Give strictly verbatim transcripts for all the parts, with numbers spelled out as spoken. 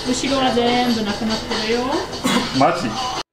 後ろが全部なくなってるよ。 マジ？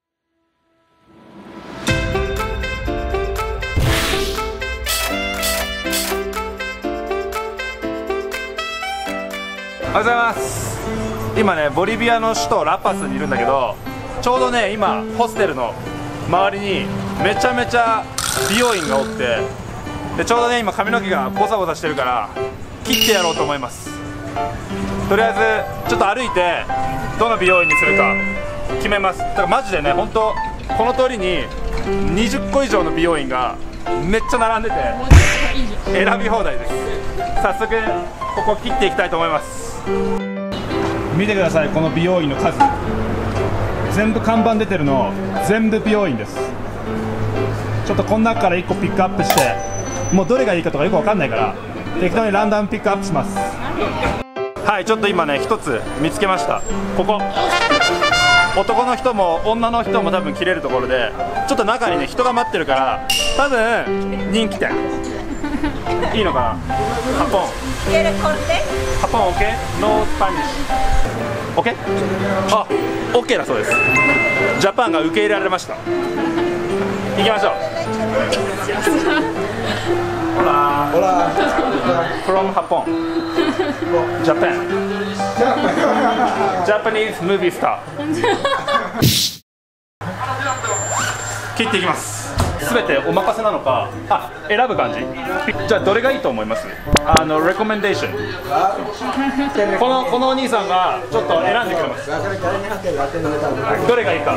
おはようございます。今ね、ボリビアの首都ラパスにいるんだけど、ちょうどね、今ホステルの周りにめちゃめちゃ美容院がおって、でちょうどね、今髪の毛がボサボサしてるから切ってやろうと思います。とりあえずちょっと歩いてどの美容院にするか決めます。だからマジでね、本当この通りににじゅっこ以上の美容院がめっちゃ並んでて選び放題です。早速ここ切っていきたいと思います。見てください、この美容院の数。全部看板出てるの全部美容院です。ちょっとこの中からいっこピックアップして、もうどれがいいかとかよくわかんないから適当にランダムピックアップします。はい、ちょっと今ね一つ見つけました。ここ男の人も女の人も多分切れるところで、ちょっと中にね人が待ってるから多分人気店いいのかな。ハポンハポン OK？ ノースパニッシュ OK？ あ、OK だそうです。ジャパンが受け入れられました。行きましょう。ホラホラ from ハポン Japan Japanese movie star 切っていきます。すべてお任せなのか、あ、選ぶ感じ。じゃあどれがいいと思います？あのレコメンデーション。このこのお兄さんがちょっと選んでくれます。どれがいいか。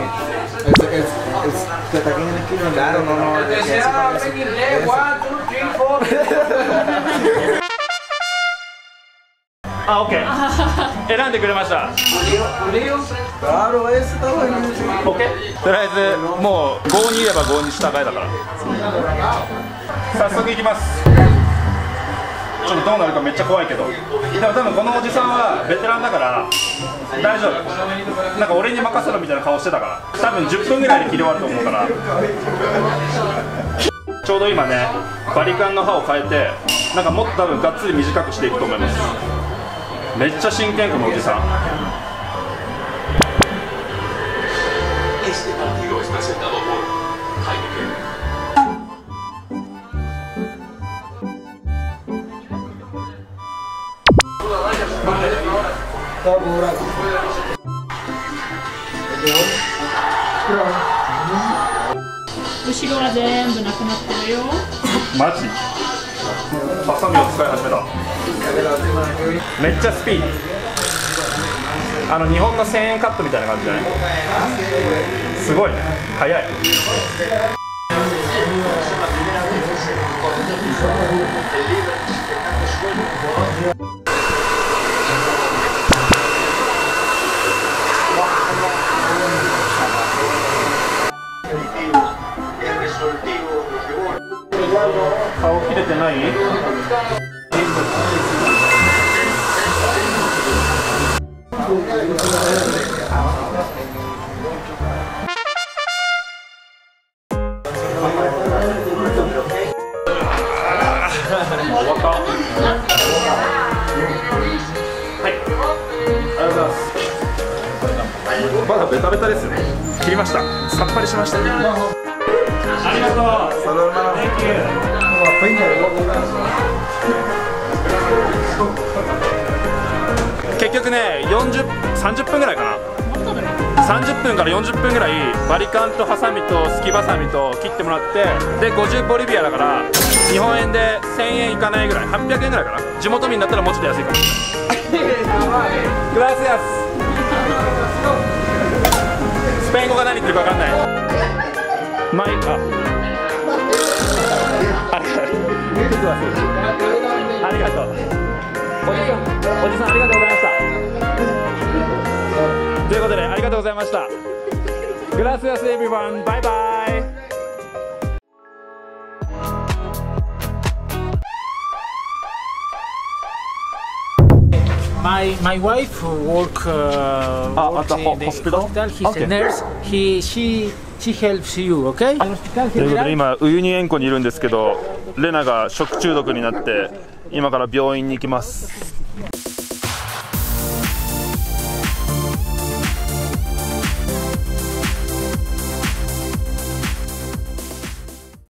あ、オッケー。選んでくれました。オッケー。とりあえずもうごにいればごに従えだから。早速いきます。ちょっとどうなるかめっちゃ怖いけど、でも多分このおじさんはベテランだから大丈夫。なんか俺に任せろみたいな顔してたから、多分じゅっぷんぐらいで切り終わると思うから。ちょうど今ね、バリカンの刃を変えて、なんかもっと多分がっつり短くしていくと思います。めっちゃ真剣このおじさん。 後ろが全部なくなってるよ。 マジ？ハサミを使い始めた。めっちゃスピーディー。あの日本のせんえんカットみたいな感じじゃない？すごいね、早い。顔切れてない？まだベタベタですよね。切りました。さっぱりしましたね。ありがとう。Thank you。結局ね、よんじゅう、さんじゅっぷんぐらいかな。さんじゅっぷんからよんじゅっぷんぐらいバリカンとハサミとすきばさみと切ってもらって、でごじゅうボリビアだから日本円でせんえんいかないぐらい、はっぴゃくえんぐらいかな。地元民だったらもうちょっと安いかもしれない。グラシアス。スペイン語が何言ってるか分かんない。マイカ。ありがとう。おじさん、おじさんありがとうございました。ということでありがとうございました。グラシアスエブリワン、バイバイ。 My my wife work uh, Ah, works at the in the hospital? hospital. He's Okay. a nurse. He she she helps you, okay? ということで今ウユニ塩湖にいるんですけど、レナが食中毒になって今から病院に行きます。